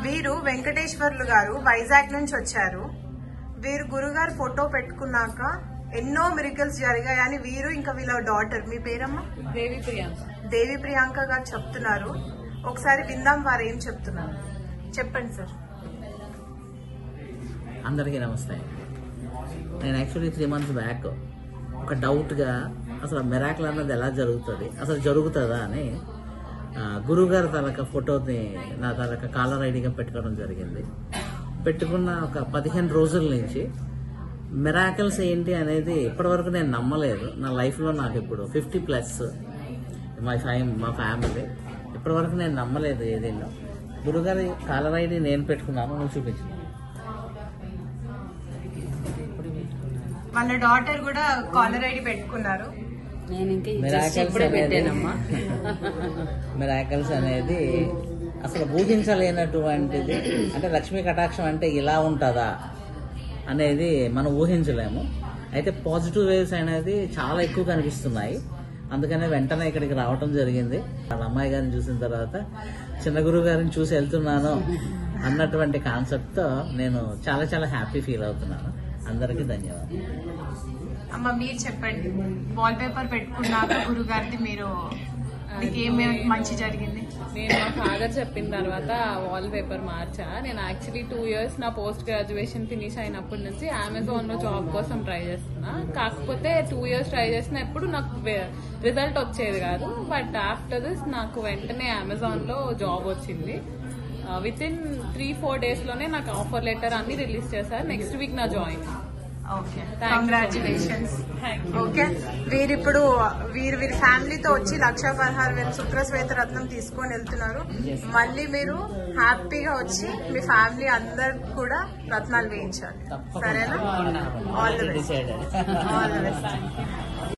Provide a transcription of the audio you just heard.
వీరు వెంకటేశ్వర్లు గారు వైజాగ్ నుంచి వచ్చారు. వీరు గురుగారు ఫోటో పెట్టుకున్నాక ఎన్నో మిరికల్స్ జరిగాయని వీరు ఇంకా వీళ్ళ డాటర్, మీ పేరమ్మా? దేవి ప్రియాంక గారు చెప్తున్నారు. ఒకసారి విందాం వారు ఏం చెప్తున్నారు. చెప్పండి సార్. అందరికీ నమస్తే. నేను యాక్చువల్లీ 3 months బ్యాక్ ఒక డౌట్గా అసలు మిరాకిల్ అన్నది ఎలా జరుగుతుంది, అసలు జరుగుతుందా అని గురువుగారి తాలూకా ఫోటోని నా తాలూకా కాలర్ ఐడిగా పెట్టుకోవడం జరిగింది. పెట్టుకున్న ఒక 15 రోజుల నుంచి మిరాకిల్స్ ఏంటి అనేది ఇప్పటివరకు నేను నమ్మలేదు. నా లైఫ్లో నాకు ఇప్పుడు 50+ మా ఫ్యామిలీ ఇప్పటివరకు నేను నమ్మలేదు ఏదైనా. గురుగారి కాలర్ ఐడి నేను పెట్టుకున్నాను, నువ్వు చూపించు. వాళ్ళ డాటర్ కూడా కాలర్ ఐడి పెట్టుకున్నారు. మిరాకిల్స్ అనేది అసలు ఊహించలేనటువంటిది. అంటే లక్ష్మీ కటాక్షం అంటే ఇలా ఉంటుందా అనేది మనం ఊహించలేము. అయితే పాజిటివ్ వేవ్స్ అనేది చాలా ఎక్కువ కనిపిస్తున్నాయి. అందుకనే వెంటనే ఇక్కడికి రావటం జరిగింది. వాళ్ళ అమ్మాయి గారిని చూసిన తర్వాత చిన్న గురువు గారిని చూసి వెళ్తున్నాను అన్నటువంటి కాన్సెప్ట్తో నేను చాలా చాలా హ్యాపీ ఫీల్ అవుతున్నాను. అందరికీ ధన్యవాదాలు. అమ్మ మీరు చెప్పండి, వాల్ పేపర్ పెట్టుకున్నాక గురుగారిది మీరు ఏమేమి మంచి జరిగింది? నేను మా ఫాదర్ చెప్పిన తర్వాత వాల్ పేపర్ మార్చా. నేను యాక్చువల్లీ 2 years నా పోస్ట్ గ్రాడ్యుయేషన్ ఫినిష్ అయినప్పటి నుంచి అమెజాన్ లో జాబ్ కోసం ట్రై చేస్తున్నా. కాకపోతే 2 years ట్రై చేసిన ఎప్పుడు నాకు రిజల్ట్ వచ్చేది కాదు. బట్ ఆఫ్టర్ దిస్ నాకు వెంటనే అమెజాన్ లో జాబ్ వచ్చింది. విత్ ఇన్ 3-4 days లోనే నాకు ఆఫర్ లెటర్ అన్ని రిలీజ్ చేశారు. నెక్స్ట్ వీక్ నా జాయిన్. Okay, congratulations. ఓకే, వీరిప్పుడు వీరి ఫ్యామిలీతో వచ్చి 1,16,000 శుక్రశ్వేత రత్నం తీసుకొని వెళ్తున్నారు. మళ్ళీ మీరు హ్యాపీగా వచ్చి మీ ఫ్యామిలీ అందరు కూడా రత్నాలు వేయించాలి. సరేనా? All the best.